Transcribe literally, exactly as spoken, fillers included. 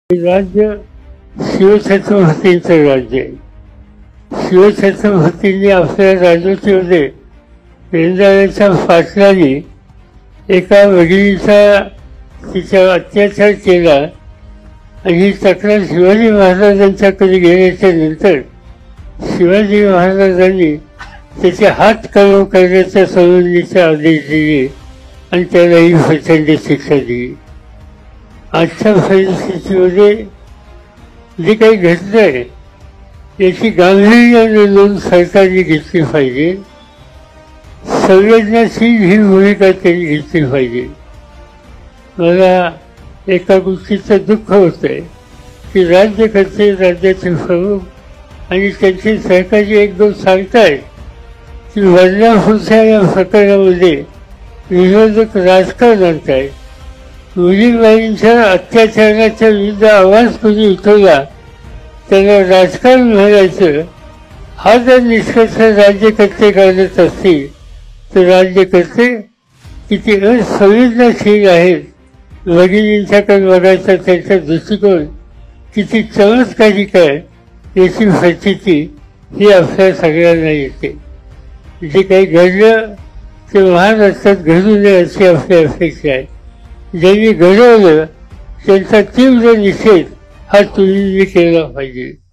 राज्य शिवछत्रपतींचं राज्य आहे. शिवछत्रपतींनी आपल्या राजवटीमध्ये रेंदाळ्याच्या पाटलांनी एका भगिनीचा तिच्यावर अत्याचार केला आणि ही तक्रार शिवाजी महाराजांच्याकडे गेल्याच्या नंतर शिवाजी महाराजांनी त्याचे हात कलम करण्याच्या संबंधीचे आदेश दिले आणि त्याला ही प्रचंड शिक्षा दिली. आजच्या परिस्थितीमध्ये जे काही घडलं आहे याची गांभीर्याने नोंद सरकारने घेतली पाहिजे. संवेदनाशील ही भूमिका त्यांनी घेतली पाहिजे. मला एका गोष्टीचं दुःख होतं आहे की राज्यकर्ते, राज्याचे प्रमुख आणि त्यांचे सहकारी एक दोन सांगतायत की बदलापूरच्या या प्रकरणामध्ये विरोधक राजकारण आणतायत. मुलीबाईंच्या अत्याचाराच्या विरुद्ध आवाज कोणी उठवला त्याला राजकारण म्हणायचं, हा जर निष्कर्ष राज्यकर्ते काढत असतील तर राज्यकर्ते किती असंवेदनशील आहेत, भगिनींच्याकडे बघायचा त्यांचा दृष्टिकोन किती चमत्कारिक आहे याची प्रचिती ही आपल्या सगळ्यांना येते. जे काही घडलं ते महाराष्ट्रात घडू नये अशी आपली अपेक्षा आहे. ज्यांनी घडवलं त्यांचा तीव्र निषेध हा तुम्ही केला पाहिजे.